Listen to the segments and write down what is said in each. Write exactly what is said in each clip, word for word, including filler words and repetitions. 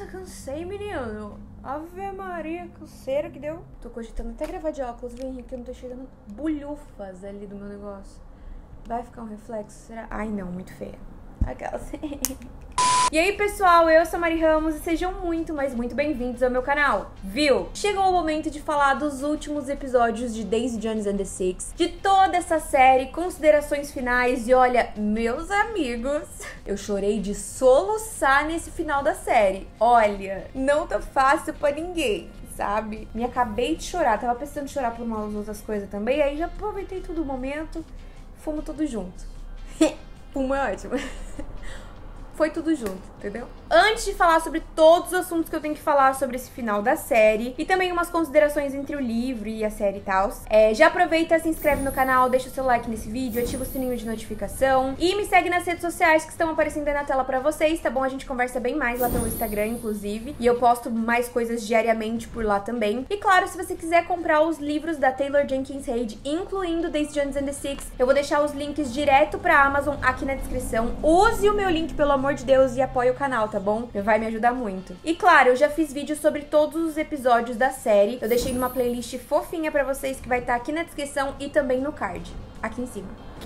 Nossa, cansei, menino. Ave Maria, canseira que deu. Tô cogitando até gravar de óculos, vem aqui, eu não tô chegando bulhufas ali do meu negócio. Vai ficar um reflexo, será? Ai, não, muito feia. Aquelas. E aí, pessoal, eu sou a Mari Ramos e sejam muito, mas muito bem-vindos ao meu canal, viu? Chegou o momento de falar dos últimos episódios de Daisy Jones and the Six, de toda essa série, considerações finais e olha, meus amigos, eu chorei de soluçar nesse final da série. Olha, não tá fácil pra ninguém, sabe? Me acabei de chorar, tava precisando chorar por umas outras coisas também, aí já aproveitei todo o momento, fumo tudo junto. Fumo é ótimo. Foi tudo junto, entendeu? Antes de falar sobre todos os assuntos que eu tenho que falar sobre esse final da série e também umas considerações entre o livro e a série e tal, é, já aproveita, se inscreve no canal, deixa o seu like nesse vídeo, ativa o sininho de notificação e me segue nas redes sociais que estão aparecendo aí na tela pra vocês, tá bom? A gente conversa bem mais lá pelo Instagram, inclusive, e eu posto mais coisas diariamente por lá também. E claro, se você quiser comprar os livros da Taylor Jenkins Reid, incluindo Daisy Jones and the Six, eu vou deixar os links direto pra Amazon aqui na descrição. Use o meu link, pelo amor de Deus, e apoie o canal, tá bom? Vai me ajudar muito. E claro, eu já fiz vídeos sobre todos os episódios da série. Eu deixei numa playlist fofinha pra vocês que vai estar aqui na descrição e também no card, aqui em cima.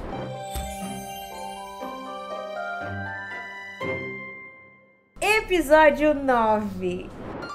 Episódio nove.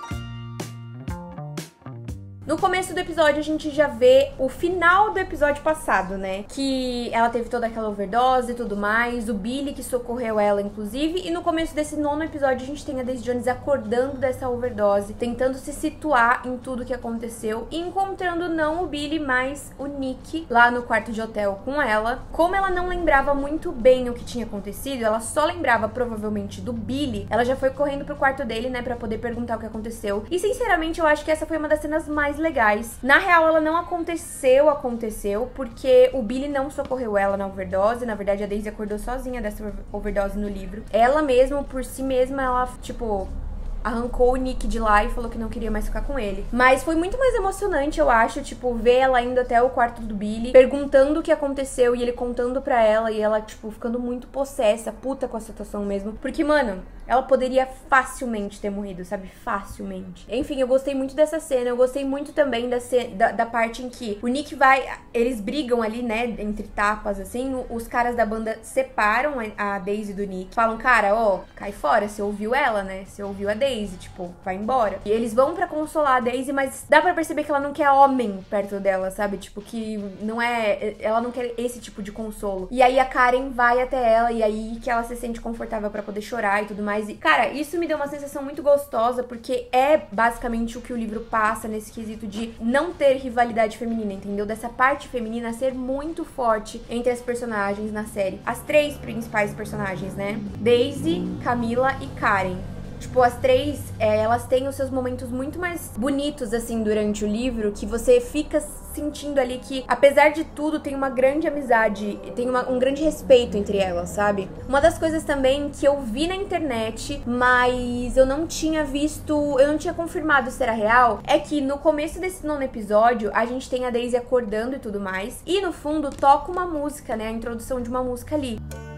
No começo do episódio, a gente já vê o final do episódio passado, né? Que ela teve toda aquela overdose e tudo mais, o Billy que socorreu ela, inclusive. E no começo desse nono episódio, a gente tem a Daisy Jones acordando dessa overdose, tentando se situar em tudo que aconteceu e encontrando não o Billy, mas o Nick lá no quarto de hotel com ela. Como ela não lembrava muito bem o que tinha acontecido, ela só lembrava provavelmente do Billy, ela já foi correndo pro quarto dele, né, pra poder perguntar o que aconteceu. E sinceramente, eu acho que essa foi uma das cenas mais legais. Na real, ela não aconteceu, aconteceu, porque o Billy não socorreu ela na overdose. Na verdade, a Daisy acordou sozinha dessa overdose no livro. Ela mesma, por si mesma, ela, tipo, arrancou o Nick de lá e falou que não queria mais ficar com ele. Mas foi muito mais emocionante, eu acho, tipo, ver ela indo até o quarto do Billy, perguntando o que aconteceu e ele contando pra ela e ela, tipo, ficando muito possessa, puta com a situação mesmo. Porque, mano, ela poderia facilmente ter morrido, sabe? Facilmente. Enfim, eu gostei muito dessa cena. Eu gostei muito também da, da, da parte em que o Nick vai... Eles brigam ali, né? Entre tapas, assim. Os caras da banda separam a Daisy do Nick. Falam, cara, ó, cai fora. Você ouviu ela, né? Você ouviu a Daisy, tipo, vai embora. E eles vão pra consolar a Daisy, mas dá pra perceber que ela não quer homem perto dela, sabe? Tipo, que não é... Ela não quer esse tipo de consolo. E aí a Karen vai até ela e aí que ela se sente confortável pra poder chorar e tudo mais. E, cara, isso me deu uma sensação muito gostosa, porque é basicamente o que o livro passa nesse quesito de não ter rivalidade feminina, entendeu? Dessa parte feminina ser muito forte entre as personagens na série. As três principais personagens, né? Daisy, Camila e Karen. Tipo, as três, é, elas têm os seus momentos muito mais bonitos, assim, durante o livro, que você fica sentindo ali que, apesar de tudo, tem uma grande amizade, tem uma, um grande respeito entre elas, sabe? Uma das coisas também que eu vi na internet, mas eu não tinha visto, eu não tinha confirmado se era real, é que no começo desse nono episódio, a gente tem a Daisy acordando e tudo mais, e no fundo toca uma música, né? A introdução de uma música ali.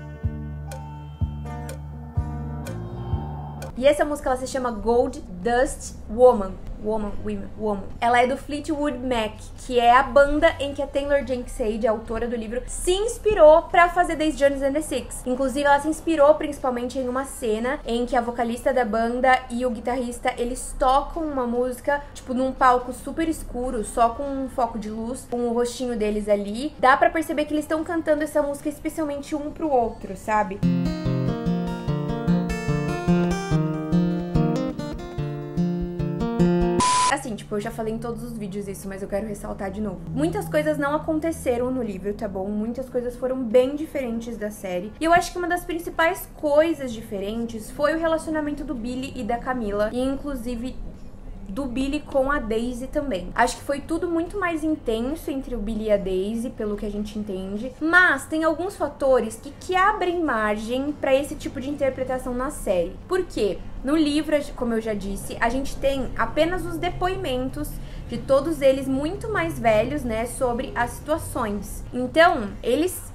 E essa música, ela se chama Gold Dust Woman. Woman, women, woman. Ela é do Fleetwood Mac, que é a banda em que a Taylor Jenkins Reid, a autora do livro, se inspirou pra fazer Daisy Jones and the Six. Inclusive, ela se inspirou principalmente em uma cena em que a vocalista da banda e o guitarrista, eles tocam uma música, tipo, num palco super escuro, só com um foco de luz, com o rostinho deles ali. Dá pra perceber que eles estão cantando essa música especialmente um pro outro, sabe? Assim, tipo, eu já falei em todos os vídeos isso, mas eu quero ressaltar de novo. Muitas coisas não aconteceram no livro, tá bom? Muitas coisas foram bem diferentes da série. E eu acho que uma das principais coisas diferentes foi o relacionamento do Billy e da Camila. E, inclusive, do Billy com a Daisy também. Acho que foi tudo muito mais intenso entre o Billy e a Daisy, pelo que a gente entende. Mas tem alguns fatores que, que abrem margem pra esse tipo de interpretação na série. Por quê? No livro, como eu já disse, a gente tem apenas os depoimentos de todos eles muito mais velhos, né, sobre as situações. Então, eles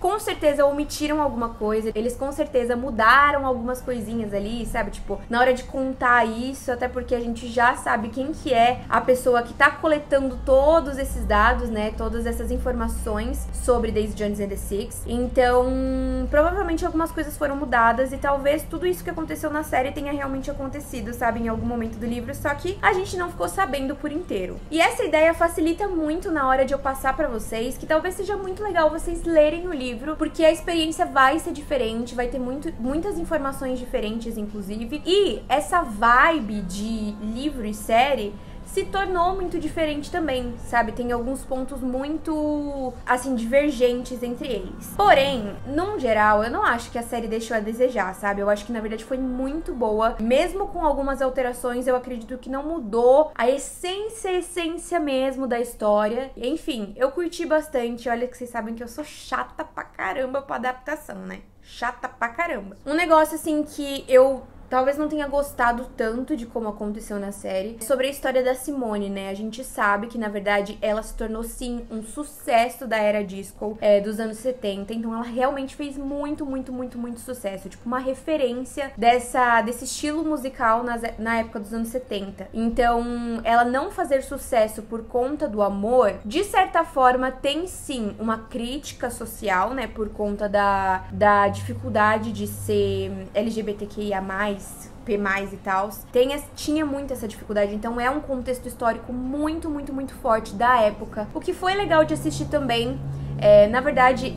com certeza omitiram alguma coisa, eles com certeza mudaram algumas coisinhas ali, sabe? Tipo, na hora de contar isso, até porque a gente já sabe quem que é a pessoa que tá coletando todos esses dados, né? Todas essas informações sobre Daisy Jones and the Six. Então, provavelmente algumas coisas foram mudadas e talvez tudo isso que aconteceu na série tenha realmente acontecido, sabe? Em algum momento do livro, só que a gente não ficou sabendo por inteiro. E essa ideia facilita muito na hora de eu passar pra vocês, que talvez seja muito legal vocês lerem o livro, porque a experiência vai ser diferente, vai ter muito, muitas informações diferentes, inclusive. E essa vibe de livro e série se tornou muito diferente também, sabe? Tem alguns pontos muito, assim, divergentes entre eles. Porém, num geral, eu não acho que a série deixou a desejar, sabe? Eu acho que, na verdade, foi muito boa. Mesmo com algumas alterações, eu acredito que não mudou a essência, a essência mesmo da história. Enfim, eu curti bastante. Olha que vocês sabem que eu sou chata pra caramba pra adaptação, né? Chata pra caramba. Um negócio, assim, que eu talvez não tenha gostado tanto de como aconteceu na série. Sobre a história da Simone, né? A gente sabe que, na verdade, ela se tornou, sim, um sucesso da era disco é, dos anos setenta. Então, ela realmente fez muito, muito, muito, muito sucesso. Tipo, uma referência dessa, desse estilo musical nas, na época dos anos setenta. Então, ela não fazer sucesso por conta do amor, de certa forma, tem, sim, uma crítica social, né? Por conta da, da dificuldade de ser L G B T Q I A mais, P mais e tal, tinha muito essa dificuldade, então é um contexto histórico muito, muito, muito forte da época, o que foi legal de assistir também. É, na verdade,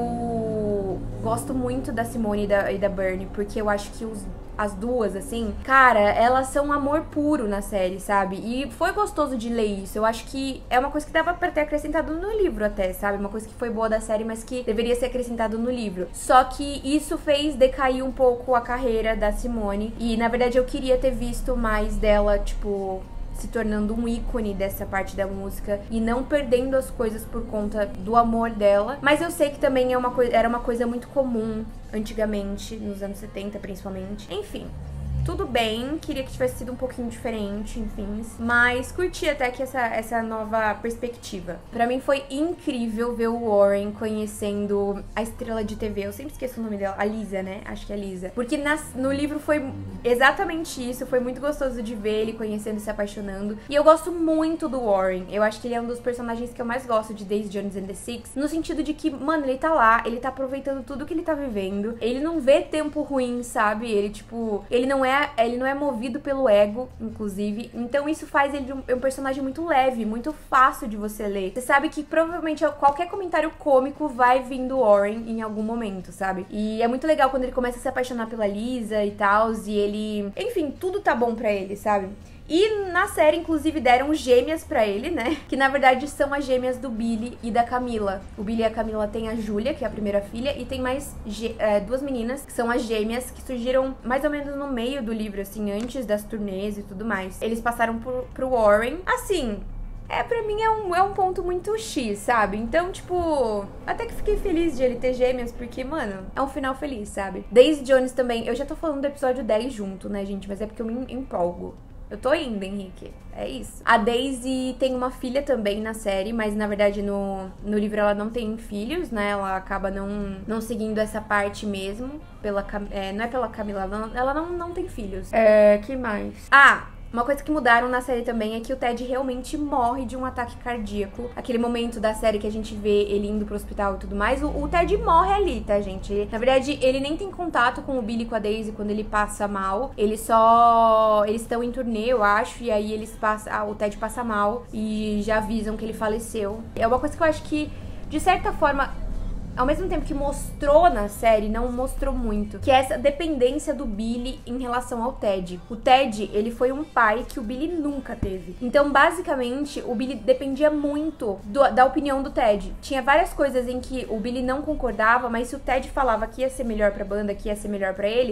eu gosto muito da Simone e da, e da Bernie, porque eu acho que os as duas, assim, cara, elas são amor puro na série, sabe? E foi gostoso de ler isso. Eu acho que é uma coisa que dava pra ter acrescentado no livro até, sabe? Uma coisa que foi boa da série, mas que deveria ser acrescentado no livro. Só que isso fez decair um pouco a carreira da Simone. E, na verdade, eu queria ter visto mais dela, tipo, se tornando um ícone dessa parte da música e não perdendo as coisas por conta do amor dela. Mas eu sei que também é uma coi- era uma coisa muito comum antigamente, nos anos setenta principalmente. Enfim, tudo bem, queria que tivesse sido um pouquinho diferente, enfim. Mas curti até que essa, essa nova perspectiva. Pra mim foi incrível ver o Warren conhecendo a estrela de T V. Eu sempre esqueço o nome dela. A Lisa, né? Acho que é a Lisa. Porque nas, no livro foi exatamente isso. Foi muito gostoso de ver ele conhecendo e se apaixonando. E eu gosto muito do Warren. Eu acho que ele é um dos personagens que eu mais gosto de Daisy Jones and the Six. No sentido de que, mano, ele tá lá, ele tá aproveitando tudo que ele tá vivendo. Ele não vê tempo ruim, sabe? Ele, tipo, ele não é ele não é movido pelo ego, inclusive. Então isso faz ele um, um personagem muito leve, muito fácil de você ler. Você sabe que provavelmente qualquer comentário cômico vai vir do Warren em algum momento, sabe? E é muito legal quando ele começa a se apaixonar pela Lisa e tal, e ele... Enfim, tudo tá bom pra ele, sabe? E na série, inclusive, deram gêmeas pra ele, né? Que, na verdade, são as gêmeas do Billy e da Camila. O Billy e a Camila têm a Júlia, que é a primeira filha, e tem mais é, duas meninas, que são as gêmeas, que surgiram mais ou menos no meio do livro, assim, antes das turnês e tudo mais. Eles passaram pro, pro Warren. Assim... É, pra mim é um, é um ponto muito X, sabe? Então, tipo, até que fiquei feliz de ele ter gêmeas, porque, mano, é um final feliz, sabe? Daisy Jones também, eu já tô falando do episódio dez junto, né, gente? Mas é porque eu me empolgo. Eu tô indo, Henrique. É isso. A Daisy tem uma filha também na série, mas na verdade no, no livro ela não tem filhos, né? Ela acaba não, não seguindo essa parte mesmo. Pela, é, não é pela Camila, ela não, ela não, não tem filhos. É, que mais? Ah! Uma coisa que mudaram na série também é que o Ted realmente morre de um ataque cardíaco. Aquele momento da série que a gente vê ele indo pro hospital e tudo mais, o, o Ted morre ali, tá, gente? Ele, na verdade, ele nem tem contato com o Billy e com a Daisy quando ele passa mal. Ele só... Eles estão em turnê, eu acho, e aí eles passam... Ah, o Ted passa mal e já avisam que ele faleceu. É uma coisa que eu acho que, de certa forma... Ao mesmo tempo que mostrou na série, não mostrou muito, que é essa dependência do Billy em relação ao Ted. O Ted, ele foi um pai que o Billy nunca teve. Então, basicamente, o Billy dependia muito do, da opinião do Ted. Tinha várias coisas em que o Billy não concordava, mas se o Ted falava que ia ser melhor pra banda, que ia ser melhor pra ele,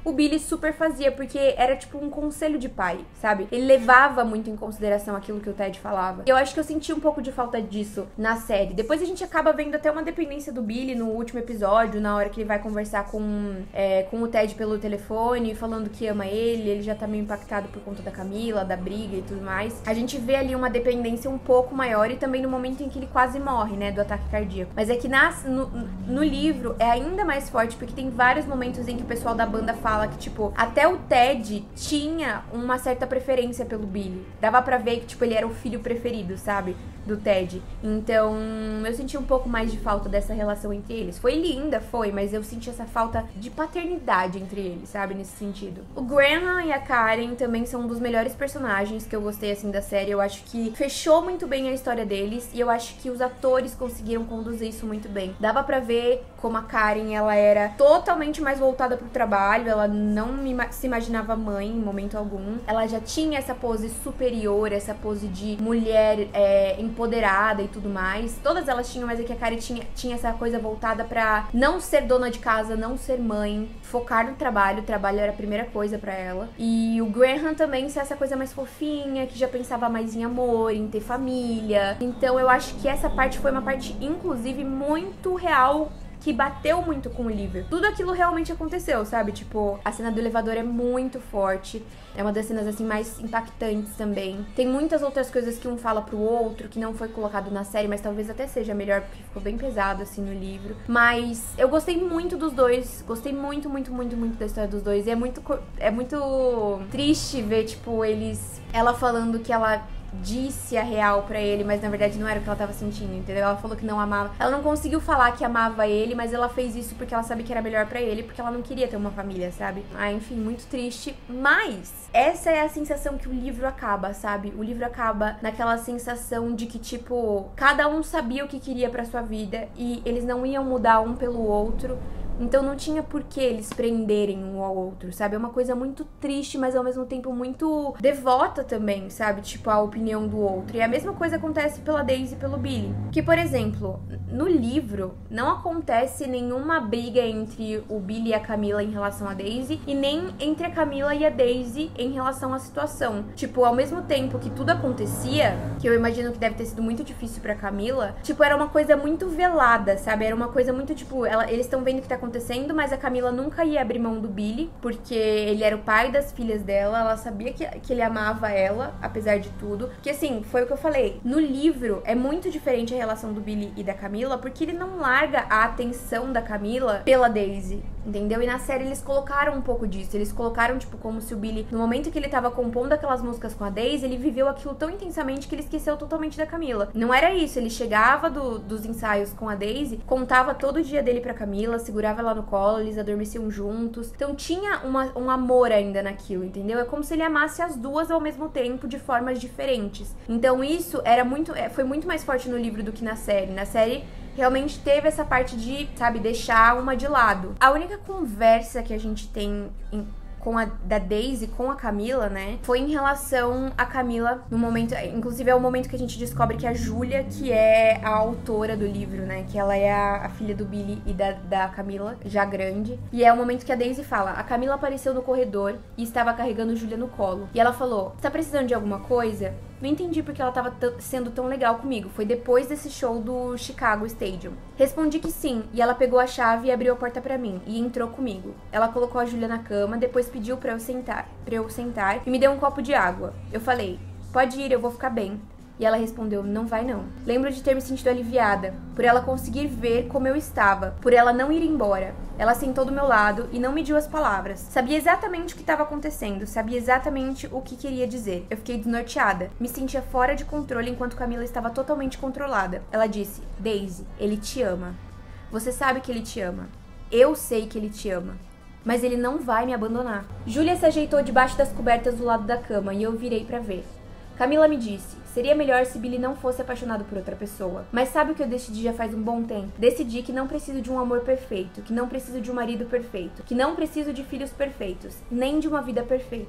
o Billy super fazia, porque era tipo um conselho de pai, sabe? Ele levava muito em consideração aquilo que o Ted falava. E eu acho que eu senti um pouco de falta disso na série. Depois a gente acaba vendo até uma dependência do Billy no último episódio, na hora que ele vai conversar com, é, com o Ted pelo telefone, falando que ama ele, ele já tá meio impactado por conta da Camila, da briga e tudo mais. A gente vê ali uma dependência um pouco maior e também no momento em que ele quase morre, né, do ataque cardíaco. Mas é que nas, no, no livro é ainda mais forte, porque tem vários momentos em que o pessoal da banda fala que, tipo, até o Ted tinha uma certa preferência pelo Billy. Dava pra ver que, tipo, ele era o filho preferido, sabe? Do Ted. Então, eu senti um pouco mais de falta dessa relação entre eles. Foi linda, foi, mas eu senti essa falta de paternidade entre eles, sabe? Nesse sentido. O Graham e a Karen também são um dos melhores personagens que eu gostei, assim, da série. Eu acho que fechou muito bem a história deles e eu acho que os atores conseguiram conduzir isso muito bem. Dava pra ver como a Karen, ela era totalmente mais voltada pro trabalho, ela não se imaginava mãe em momento algum. Ela já tinha essa pose superior, essa pose de mulher é, empoderada e tudo mais. Todas elas tinham, mas é que a Karen tinha, tinha essa coisa voltada pra não ser dona de casa, não ser mãe, focar no trabalho. O trabalho era a primeira coisa pra ela. E o Graham também ser essa coisa mais fofinha, que já pensava mais em amor, em ter família. Então eu acho que essa parte foi uma parte, inclusive, muito real, que bateu muito com o livro. Tudo aquilo realmente aconteceu, sabe? Tipo, a cena do elevador é muito forte. É uma das cenas, assim, mais impactantes também. Tem muitas outras coisas que um fala pro outro, que não foi colocado na série, mas talvez até seja melhor, porque ficou bem pesado, assim, no livro. Mas eu gostei muito dos dois. Gostei muito, muito, muito, muito da história dos dois. E é muito, é muito triste ver, tipo, eles... Ela falando que ela disse a real pra ele, mas na verdade não era o que ela tava sentindo, entendeu? Ela falou que não amava. Ela não conseguiu falar que amava ele, mas ela fez isso porque ela sabia que era melhor pra ele, porque ela não queria ter uma família, sabe? Ah, enfim, muito triste. Mas essa é a sensação que o livro acaba, sabe? O livro acaba naquela sensação de que, tipo, cada um sabia o que queria pra sua vida e eles não iam mudar um pelo outro. Então não tinha por que eles prenderem um ao outro, sabe? É uma coisa muito triste, mas ao mesmo tempo muito devota também, sabe? Tipo, a opinião do outro. E a mesma coisa acontece pela Daisy e pelo Billy. Que, por exemplo, no livro não acontece nenhuma briga entre o Billy e a Camila em relação a Daisy, e nem entre a Camila e a Daisy em relação à situação. Tipo, ao mesmo tempo que tudo acontecia, que eu imagino que deve ter sido muito difícil pra Camila, tipo, era uma coisa muito velada, sabe? Era uma coisa muito, tipo, ela, eles estão vendo o que tá acontecendo acontecendo, mas a Camila nunca ia abrir mão do Billy, porque ele era o pai das filhas dela, ela sabia que, que ele amava ela, apesar de tudo. Porque assim, foi o que eu falei, no livro é muito diferente a relação do Billy e da Camila, porque ele não larga a atenção da Camila pela Daisy, entendeu? E na série eles colocaram um pouco disso, eles colocaram, tipo, como se o Billy, no momento que ele tava compondo aquelas músicas com a Daisy, ele viveu aquilo tão intensamente que ele esqueceu totalmente da Camila. Não era isso, ele chegava do, dos ensaios com a Daisy, contava todo o dia dele pra Camila, segurava ela no colo, eles adormeciam juntos. Então tinha uma, um amor ainda naquilo, entendeu? É como se ele amasse as duas ao mesmo tempo, de formas diferentes. Então isso era muito, foi muito mais forte no livro do que na série. Na série realmente teve essa parte de, sabe, deixar uma de lado. A única conversa que a gente tem em com a da Daisy, com a Camila, né, foi em relação a Camila no momento, inclusive é o momento que a gente descobre que a Júlia, que é a autora do livro, né, que ela é a, a filha do Billy e da, da Camila, já grande, e é o momento que a Daisy fala, a Camila apareceu no corredor e estava carregando Júlia no colo, e ela falou, você tá precisando de alguma coisa? Não entendi porque ela tava sendo tão legal comigo. Foi depois desse show do Chicago Stadium. Respondi que sim, e ela pegou a chave e abriu a porta pra mim, e entrou comigo. Ela colocou a Júlia na cama, depois pediu pra eu sentar, pra eu sentar e me deu um copo de água. Eu falei, pode ir, eu vou ficar bem. E ela respondeu, não vai não. Lembro de ter me sentido aliviada, por ela conseguir ver como eu estava, por ela não ir embora. Ela sentou do meu lado e não mediu as palavras. Sabia exatamente o que estava acontecendo, sabia exatamente o que queria dizer. Eu fiquei desnorteada, me sentia fora de controle enquanto Camila estava totalmente controlada. Ela disse, Daisy, ele te ama. Você sabe que ele te ama. Eu sei que ele te ama. Mas ele não vai me abandonar. Júlia se ajeitou debaixo das cobertas do lado da cama e eu virei pra ver. Camila me disse, seria melhor se Billy não fosse apaixonado por outra pessoa. Mas sabe o que eu decidi já faz um bom tempo? Decidi que não preciso de um amor perfeito, que não preciso de um marido perfeito, que não preciso de filhos perfeitos, nem de uma vida perfeita.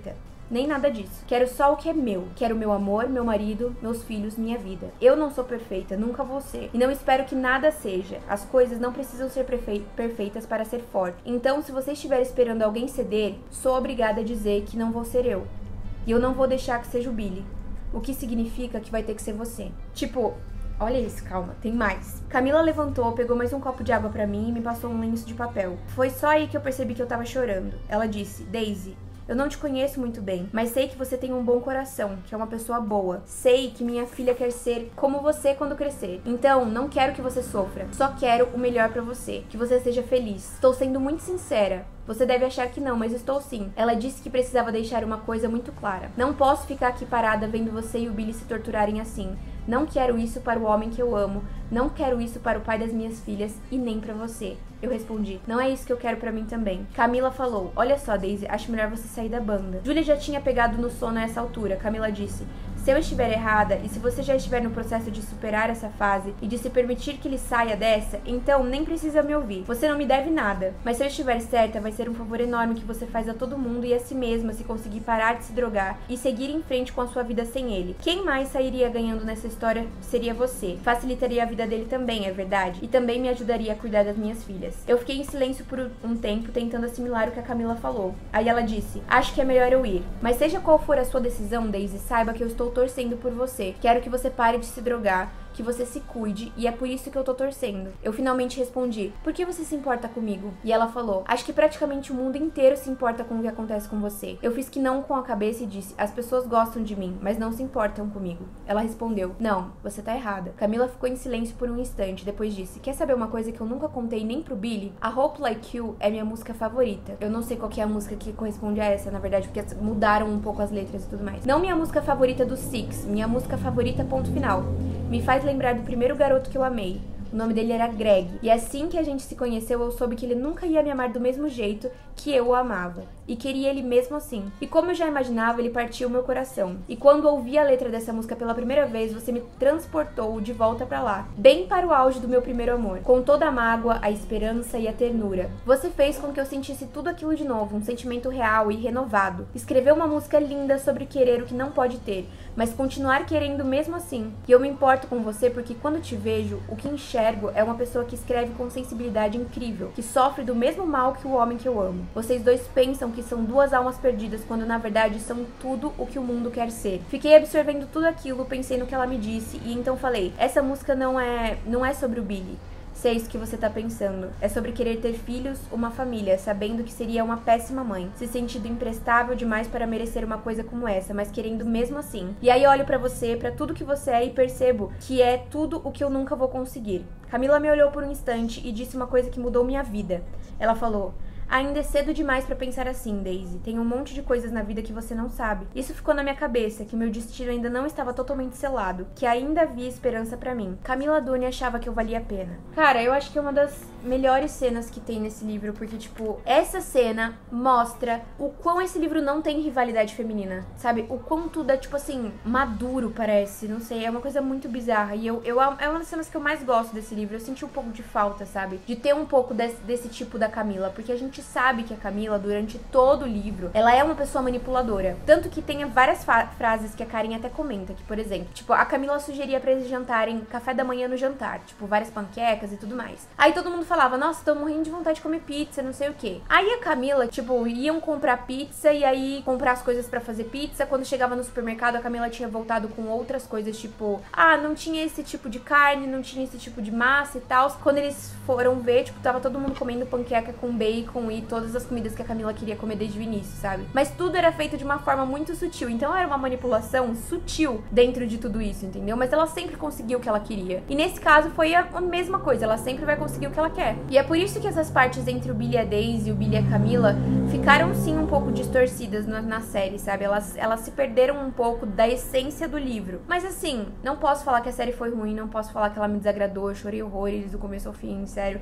nem nada disso. Quero só o que é meu. Quero meu amor, meu marido, meus filhos, minha vida. Eu não sou perfeita, nunca vou ser. E não espero que nada seja. As coisas não precisam ser perfeitas para ser forte. Então, se você estiver esperando alguém ceder, sou obrigada a dizer que não vou ser eu. E eu não vou deixar que seja o Billy. O que significa que vai ter que ser você. Tipo, olha isso, calma, tem mais. Camila levantou, pegou mais um copo de água pra mim e me passou um lenço de papel. Foi só aí que eu percebi que eu tava chorando. Ela disse, Daisy, eu não te conheço muito bem, mas sei que você tem um bom coração, que é uma pessoa boa. Sei que minha filha quer ser como você quando crescer. Então, não quero que você sofra. Só quero o melhor pra você. Que você seja feliz. Estou sendo muito sincera. Você deve achar que não, mas estou sim. Ela disse que precisava deixar uma coisa muito clara. Não posso ficar aqui parada vendo você e o Billy se torturarem assim. Não quero isso para o homem que eu amo. Não quero isso para o pai das minhas filhas e nem para você. Eu respondi, não é isso que eu quero pra mim também. Camila falou, olha só, Daisy, acho melhor você sair da banda. Julia já tinha pegado no sono a essa altura. Camila disse, se eu estiver errada e se você já estiver no processo de superar essa fase e de se permitir que ele saia dessa, então nem precisa me ouvir. Você não me deve nada. Mas se eu estiver certa, vai ser um favor enorme que você faz a todo mundo e a si mesma se conseguir parar de se drogar e seguir em frente com a sua vida sem ele. Quem mais sairia ganhando nessa história seria você. Facilitaria a vida dele também, é verdade. E também me ajudaria a cuidar das minhas filhas. Eu fiquei em silêncio por um tempo, tentando assimilar o que a Camila falou. Aí ela disse, acho que é melhor eu ir. Mas seja qual for a sua decisão, Daisy, saiba que eu estou torcendo por você. Quero que você pare de se drogar, que você se cuide, e é por isso que eu tô torcendo. Eu finalmente respondi, por que você se importa comigo? E ela falou, acho que praticamente o mundo inteiro se importa com o que acontece com você. Eu fiz que não com a cabeça e disse, as pessoas gostam de mim, mas não se importam comigo. Ela respondeu, não, você tá errada. Camila ficou em silêncio por um instante, depois disse, quer saber uma coisa que eu nunca contei nem pro Billy? A Hope Like You é minha música favorita. Eu não sei qual que é a música que corresponde a essa, na verdade, porque mudaram um pouco as letras e tudo mais. Não minha música favorita do Six, minha música favorita ponto final. Me faz lembrar do primeiro garoto que eu amei. O nome dele era Greg. E assim que a gente se conheceu, eu soube que ele nunca ia me amar do mesmo jeito que eu o amava. E queria ele mesmo assim. E como eu já imaginava, ele partiu o meu coração. E quando ouvi a letra dessa música pela primeira vez, você me transportou de volta pra lá. Bem para o auge do meu primeiro amor. Com toda a mágoa, a esperança e a ternura. Você fez com que eu sentisse tudo aquilo de novo. Um sentimento real e renovado. Escreveu uma música linda sobre querer o que não pode ter. Mas continuar querendo mesmo assim. E eu me importo com você porque quando te vejo, o que enxergo é uma pessoa que escreve com sensibilidade incrível. Que sofre do mesmo mal que o homem que eu amo. Vocês dois pensam que são duas almas perdidas quando na verdade são tudo o que o mundo quer ser. Fiquei absorvendo tudo aquilo, pensei no que ela me disse e então falei, essa música não é, não é sobre o Billy. Se é isso que você tá pensando. É sobre querer ter filhos, uma família, sabendo que seria uma péssima mãe. Se sentindo imprestável demais para merecer uma coisa como essa, mas querendo mesmo assim. E aí olho pra você, pra tudo que você é e percebo que é tudo o que eu nunca vou conseguir. Camila me olhou por um instante e disse uma coisa que mudou minha vida. Ela falou, ainda é cedo demais pra pensar assim, Daisy. Tem um monte de coisas na vida que você não sabe. Isso ficou na minha cabeça, que meu destino ainda não estava totalmente selado, que ainda havia esperança pra mim. Camila Dune achava que eu valia a pena. Cara, eu acho que é uma das melhores cenas que tem nesse livro, porque, tipo, essa cena mostra o quão esse livro não tem rivalidade feminina, sabe? O quão tudo é, tipo assim, maduro, parece, não sei, é uma coisa muito bizarra. E eu, eu é uma das cenas que eu mais gosto desse livro. Eu senti um pouco de falta, sabe? De ter um pouco desse, desse tipo da Camila, porque a gente sabe que a Camila, durante todo o livro, ela é uma pessoa manipuladora. Tanto que tem várias frases que a Karen até comenta, que, por exemplo, tipo, a Camila sugeria pra eles jantarem café da manhã no jantar, tipo, várias panquecas e tudo mais. Aí todo mundo falava, nossa, tô morrendo de vontade de comer pizza, não sei o quê. Aí a Camila, tipo, iam comprar pizza e aí comprar as coisas pra fazer pizza. Quando chegava no supermercado, a Camila tinha voltado com outras coisas, tipo, ah, não tinha esse tipo de carne, não tinha esse tipo de massa e tal. Quando eles foram ver, tipo, tava todo mundo comendo panqueca com bacon e todas as comidas que a Camila queria comer desde o início, sabe? Mas tudo era feito de uma forma muito sutil, então era uma manipulação sutil dentro de tudo isso, entendeu? Mas ela sempre conseguiu o que ela queria. E nesse caso foi a mesma coisa, ela sempre vai conseguir o que ela quer. E é por isso que essas partes entre o Billy e a Daisy e o Billy e a Camila ficaram sim um pouco distorcidas na, na série, sabe? Elas, elas se perderam um pouco da essência do livro. Mas assim, não posso falar que a série foi ruim, não posso falar que ela me desagradou, eu chorei horrores do começo ao fim, sério.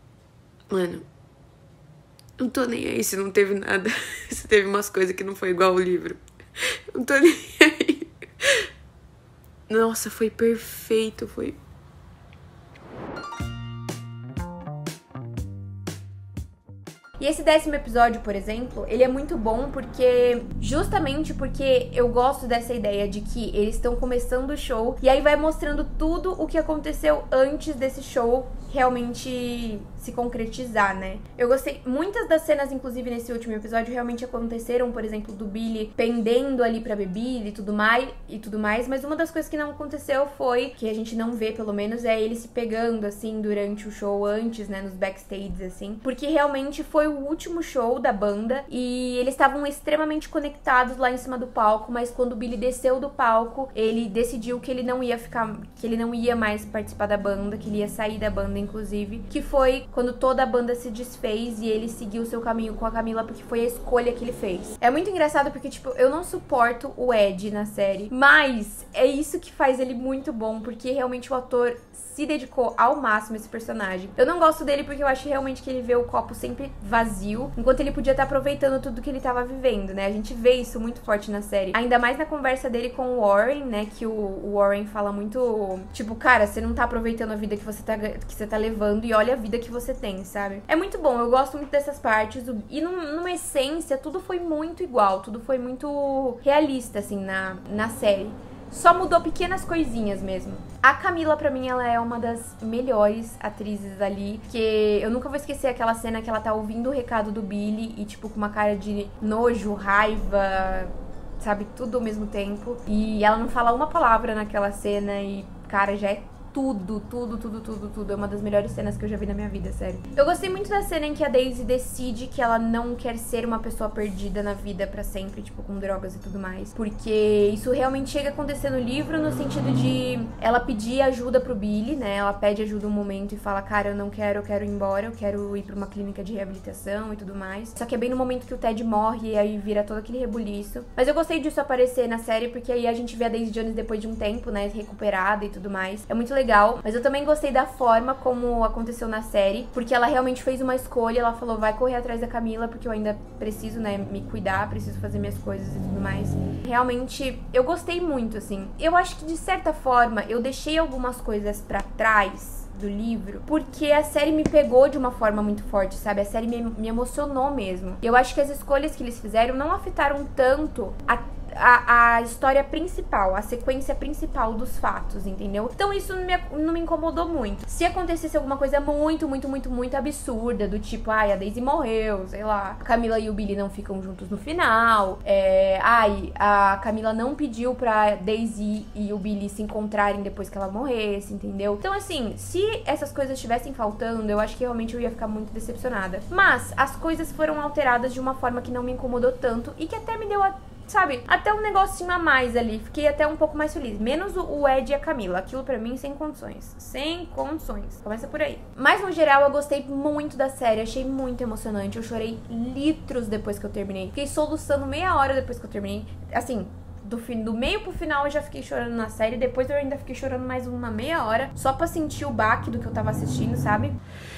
Mano, não tô nem aí se não teve nada. Se teve umas coisas que não foi igual ao livro. Não tô nem aí. Nossa, foi perfeito, foi... E esse décimo episódio, por exemplo, ele é muito bom porque, justamente porque eu gosto dessa ideia de que eles estão começando o show e aí vai mostrando tudo o que aconteceu antes desse show realmente se concretizar, né? Eu gostei, muitas das cenas, inclusive nesse último episódio, realmente aconteceram, por exemplo, do Billy pendendo ali pra bebida e tudo mais, e tudo mais, mas uma das coisas que não aconteceu foi, que a gente não vê pelo menos, é ele se pegando, assim, durante o show antes, né, nos backstage, assim, porque realmente foi o último show da banda e eles estavam extremamente conectados lá em cima do palco, mas quando o Billy desceu do palco, ele decidiu que ele não ia ficar, que ele não ia mais participar da banda, que ele ia sair da banda, inclusive, que foi quando toda a banda se desfez e ele seguiu seu caminho com a Camila porque foi a escolha que ele fez. É muito engraçado porque, tipo, eu não suporto o Ed na série, mas é isso que faz ele muito bom, porque realmente o ator se dedicou ao máximo a esse personagem. Eu não gosto dele porque eu acho realmente que ele vê o copo sempre vazio, enquanto ele podia estar aproveitando tudo que ele estava vivendo, né? A gente vê isso muito forte na série. Ainda mais na conversa dele com o Warren, né? Que o, o Warren fala muito, tipo, cara, você não tá aproveitando a vida que você tá, que você tá levando e olha a vida que você tem, sabe? É muito bom, eu gosto muito dessas partes e num, numa essência tudo foi muito igual, tudo foi muito realista, assim, na, na série. Só mudou pequenas coisinhas mesmo. A Camila, pra mim, ela é uma das melhores atrizes ali, que eu nunca vou esquecer aquela cena que ela tá ouvindo o recado do Billy e, tipo, com uma cara de nojo, raiva, sabe, tudo ao mesmo tempo. E ela não fala uma palavra naquela cena e, cara, já é tudo, tudo, tudo, tudo, tudo. É uma das melhores cenas que eu já vi na minha vida, sério. Eu gostei muito da cena em que a Daisy decide que ela não quer ser uma pessoa perdida na vida pra sempre, tipo, com drogas e tudo mais. Porque isso realmente chega a acontecer no livro, no sentido de ela pedir ajuda pro Billy, né? Ela pede ajuda um momento e fala, cara, eu não quero, eu quero ir embora, eu quero ir pra uma clínica de reabilitação e tudo mais. Só que é bem no momento que o Ted morre e aí vira todo aquele rebuliço. Mas eu gostei disso aparecer na série, porque aí a gente vê a Daisy Jones depois de um tempo, né? Recuperada e tudo mais. É muito legal. Legal, mas eu também gostei da forma como aconteceu na série, porque ela realmente fez uma escolha, ela falou, vai correr atrás da Camila, porque eu ainda preciso, né, me cuidar, preciso fazer minhas coisas e tudo mais. Realmente, eu gostei muito, assim. Eu acho que, de certa forma, eu deixei algumas coisas pra trás do livro, porque a série me pegou de uma forma muito forte, sabe? A série me, me emocionou mesmo. Eu acho que as escolhas que eles fizeram não afetaram tanto a A, a história principal, a sequência principal dos fatos, entendeu? Então isso não me, não me incomodou muito. Se acontecesse alguma coisa muito, muito, muito, muito absurda, do tipo, ai, a Daisy morreu, sei lá, a Camila e o Billy não ficam juntos no final, é, ai, a Camila não pediu pra Daisy e o Billy se encontrarem depois que ela morresse, entendeu? Então, assim, se essas coisas estivessem faltando, eu acho que realmente eu ia ficar muito decepcionada. Mas as coisas foram alteradas de uma forma que não me incomodou tanto e que até me deu a sabe, até um negocinho a mais ali. Fiquei até um pouco mais feliz. Menos o Ed e a Camila. Aquilo pra mim, sem condições. Sem condições. Começa por aí. Mas, no geral, eu gostei muito da série. Achei muito emocionante. Eu chorei litros depois que eu terminei. Fiquei soluçando meia hora depois que eu terminei. Assim, do, fim, do meio pro final eu já fiquei chorando na série. Depois eu ainda fiquei chorando mais uma meia hora. Só pra sentir o baque do que eu tava assistindo, sabe?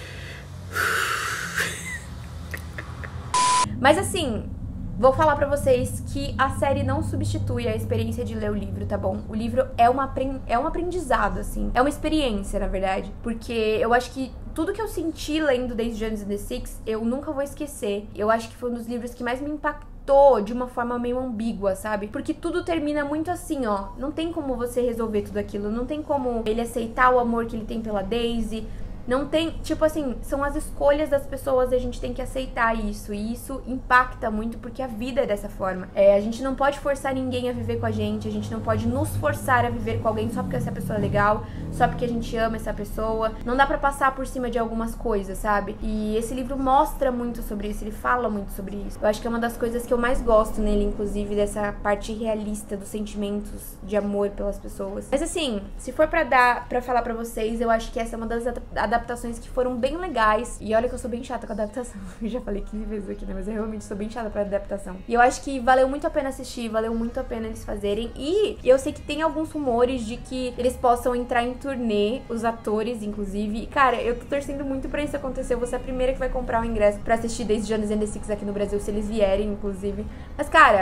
Mas, assim... Vou falar pra vocês que a série não substitui a experiência de ler o livro, tá bom? O livro é, uma, é um aprendizado, assim. É uma experiência, na verdade. Porque eu acho que tudo que eu senti lendo Daisy Jones and the Six, eu nunca vou esquecer. Eu acho que foi um dos livros que mais me impactou de uma forma meio ambígua, sabe? Porque tudo termina muito assim, ó. Não tem como você resolver tudo aquilo. Não tem como ele aceitar o amor que ele tem pela Daisy. Não tem, tipo assim, são as escolhas das pessoas e a gente tem que aceitar isso. E isso impacta muito porque a vida é dessa forma. É, a gente não pode forçar ninguém a viver com a gente, a gente não pode nos forçar a viver com alguém só porque essa pessoa é legal, só porque a gente ama essa pessoa. Não dá pra passar por cima de algumas coisas, sabe? E esse livro mostra muito sobre isso, ele fala muito sobre isso. Eu acho que é uma das coisas que eu mais gosto nele, inclusive, dessa parte realista dos sentimentos de amor pelas pessoas. Mas assim, se for pra dar, pra falar pra vocês, eu acho que essa é uma das adaptações que foram bem legais. E olha que eu sou bem chata com a adaptação. Eu já falei quinze vezes aqui, né? Mas eu realmente sou bem chata pra adaptação. E eu acho que valeu muito a pena assistir, valeu muito a pena eles fazerem. E eu sei que tem alguns rumores de que eles possam entrar em turnê, os atores, inclusive. E, cara, eu tô torcendo muito pra isso acontecer. Eu vou ser a primeira que vai comprar o ingresso pra assistir Daisy Jones and the Six aqui no Brasil, se eles vierem, inclusive. Mas, cara,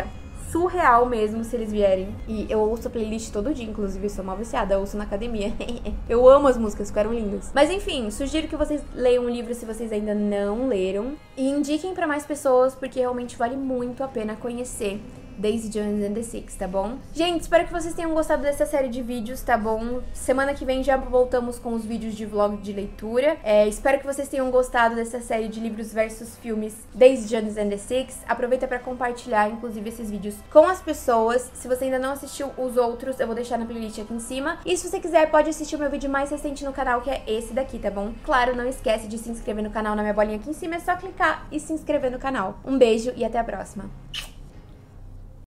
surreal mesmo se eles vierem. E eu ouço a playlist todo dia, inclusive, eu sou mal viciada, eu ouço na academia. Eu amo as músicas, ficaram lindas. Mas enfim, sugiro que vocês leiam o livro se vocês ainda não leram. E indiquem pra mais pessoas, porque realmente vale muito a pena conhecer Daisy Jones and the Six, tá bom? Gente, espero que vocês tenham gostado dessa série de vídeos, tá bom? Semana que vem já voltamos com os vídeos de vlog de leitura. É, espero que vocês tenham gostado dessa série de livros versus filmes Daisy Jones and the Six. Aproveita pra compartilhar, inclusive, esses vídeos com as pessoas. Se você ainda não assistiu os outros, eu vou deixar na playlist aqui em cima. E se você quiser, pode assistir o meu vídeo mais recente no canal, que é esse daqui, tá bom? Claro, não esquece de se inscrever no canal, na minha bolinha aqui em cima. É só clicar e se inscrever no canal. Um beijo e até a próxima.